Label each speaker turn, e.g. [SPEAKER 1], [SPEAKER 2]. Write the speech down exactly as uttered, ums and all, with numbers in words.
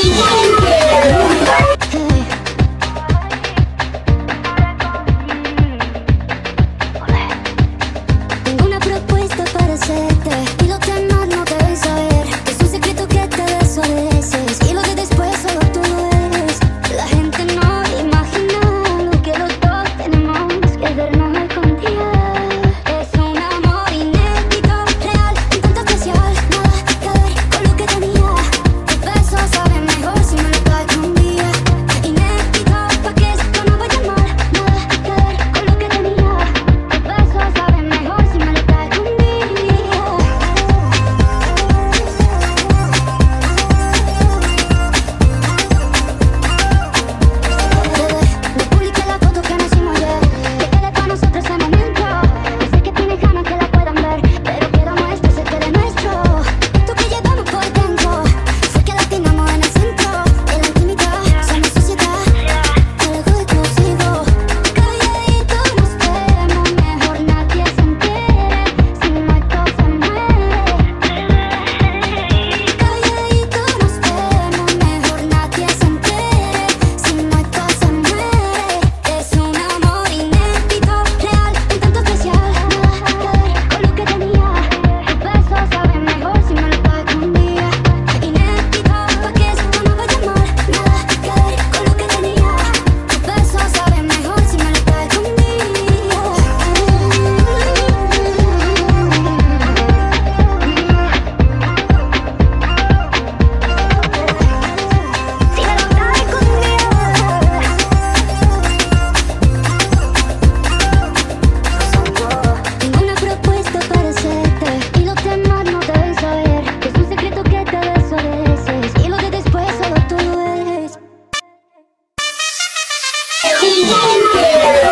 [SPEAKER 1] Tengo una propuesta para hacerte y los demás no deben saber. Es un secreto que te desobedeces y lo de después solo tú lo eres. La gente no imagina lo que los dos tenemos que vernos algún día. Es un amor inédito, real, un tanto especial. Nada que ver con lo que tenía. Tus besos saben mejor si me lo traes un día. Inédito, pa' que esto no vaya mal. Nada que ver con lo que tenía. Tus besos saben mejor si me lo traes un día. Bebé, no publiqué la foto que nos hicimos ayer. Que quede para nosotros ese momento. Yo sé que tienes ganas que la puedan ver, pero quiero esto se quede nuestro. Esto que llevamos por dentro fue que latinamos en el centro. En la intimidad, somos sociedad, algo exclusivo. Calladito nos vemos, mejor nadie se entere. Si no esto se muere. Calladito nos vemos, mejor nadie se entere. Si no esto se muere. Es un amor inédito, real, un tanto especial. Nada que ver con lo que tenía. Tus besos saben mejor si me lo traes un día. Inédito, pa' que esto no vaya mal. Nada que ver con lo que tenía. Tus besos saben mejor si me lo traes un día. Si me lo traes conmigo. Tengo una propuesta para hacerte y los demás no deben saber. Que es un secreto que te desobedeces y lo de después solo tú lo eres.